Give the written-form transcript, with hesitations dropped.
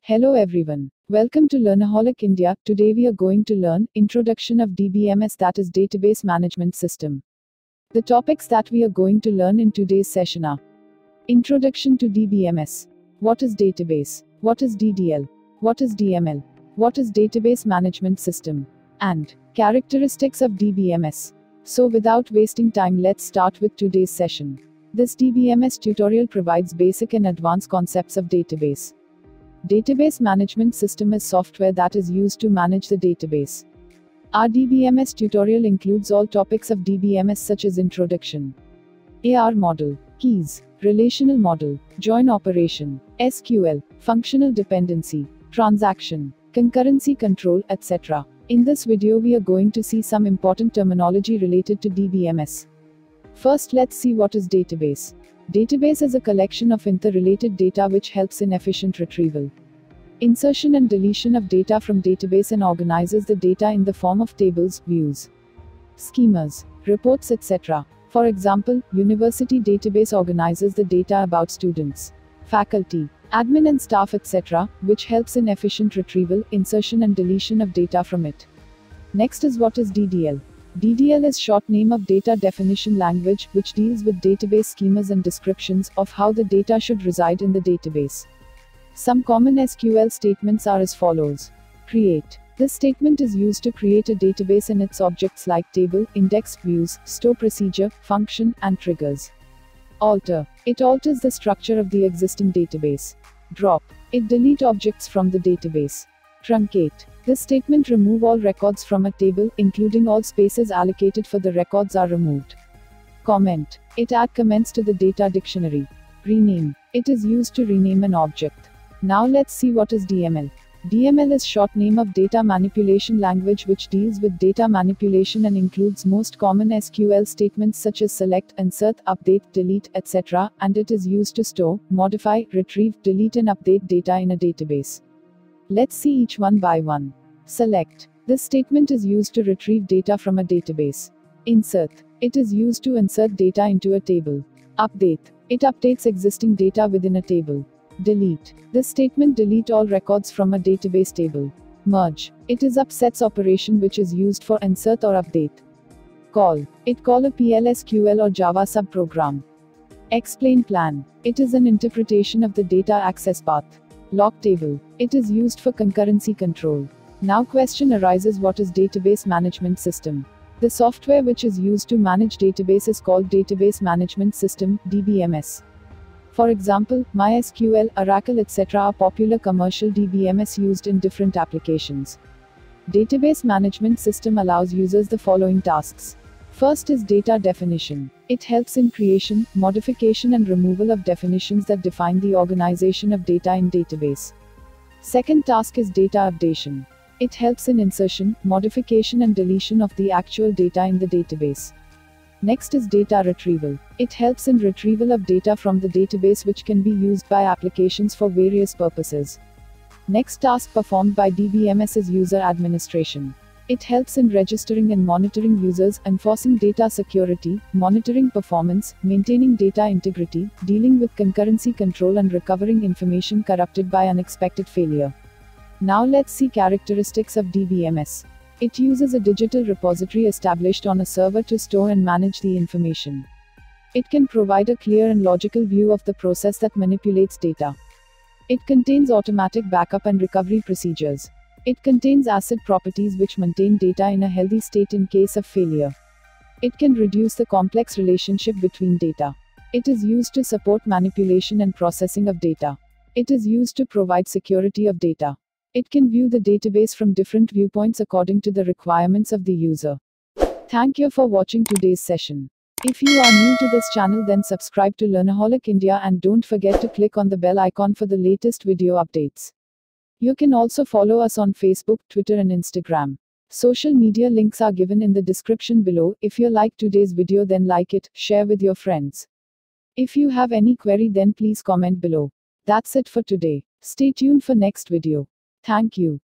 Hello everyone. Welcome to Learnaholic India. Today we are going to learn Introduction of DBMS, that is Database Management System. The topics that we are going to learn in today's session are Introduction to DBMS. What is database? What is DDL? What is DML? What is Database Management System? And characteristics of DBMS. So without wasting time, let's start with today's session. This DBMS tutorial provides basic and advanced concepts of database. Database management system is software that is used to manage the database. Our DBMS tutorial includes all topics of DBMS such as introduction, AR model, keys, relational model, join operation, SQL, functional dependency, transaction, concurrency control, etc. In this video we are going to see some important terminology related to DBMS. First, let's see what is database. Database is a collection of interrelated data which helps in efficient retrieval, insertion and deletion of data from database and organizes the data in the form of tables, views, schemas, reports, etc. For example, university database organizes the data about students, faculty, admin and staff, etc., which helps in efficient retrieval, insertion and deletion of data from it. Next is what is DDL. DDL is short name of data definition language, which deals with database schemas and descriptions of how the data should reside in the database. Some common SQL statements are as follows. Create. This statement is used to create a database and its objects like table, index, views, store procedure, function, and triggers. Alter. It alters the structure of the existing database. Drop. It delete objects from the database. Truncate. This statement remove all records from a table, including all spaces allocated for the records are removed. Comment. It add comments to the data dictionary. Rename. It is used to rename an object. Now let's see what is DML. DML is short name of data manipulation language which deals with data manipulation and includes most common SQL statements such as select, insert, update, delete, etc., and it is used to store, modify, retrieve, delete and update data in a database. Let's see each one by one. Select. This statement is used to retrieve data from a database. Insert. It is used to insert data into a table. Update. It updates existing data within a table. Delete. This statement delete all records from a database table. Merge. It is upsets operation which is used for insert or update. Call. It call a PLSQL or Java subprogram. Explain plan. It is an interpretation of the data access path. Log table. It is used for concurrency control. Now question arises, what is database management system? The software which is used to manage database is called Database Management System, DBMS. For example, MySQL, Oracle, etc. are popular commercial DBMS used in different applications. Database management system allows users the following tasks. First is data definition. It helps in creation, modification and removal of definitions that define the organization of data in database. Second task is data updation. It helps in insertion, modification and deletion of the actual data in the database. Next is data retrieval. It helps in retrieval of data from the database which can be used by applications for various purposes. Next task performed by DBMS is user administration. It helps in registering and monitoring users, enforcing data security, monitoring performance, maintaining data integrity, dealing with concurrency control and recovering information corrupted by unexpected failure. Now let's see characteristics of DBMS. It uses a digital repository established on a server to store and manage the information. It can provide a clear and logical view of the process that manipulates data. It contains automatic backup and recovery procedures. It contains ACID properties which maintain data in a healthy state in case of failure. It can reduce the complex relationship between data. It is used to support manipulation and processing of data. It is used to provide security of data. It can view the database from different viewpoints according to the requirements of the user. Thank you for watching today's session. If you are new to this channel, then subscribe to Learnaholic India and don't forget to click on the bell icon for the latest video updates. You can also follow us on Facebook, Twitter and Instagram. Social media links are given in the description below. If you like today's video, then like it, share with your friends. If you have any query, then please comment below. That's it for today. Stay tuned for next video. Thank you.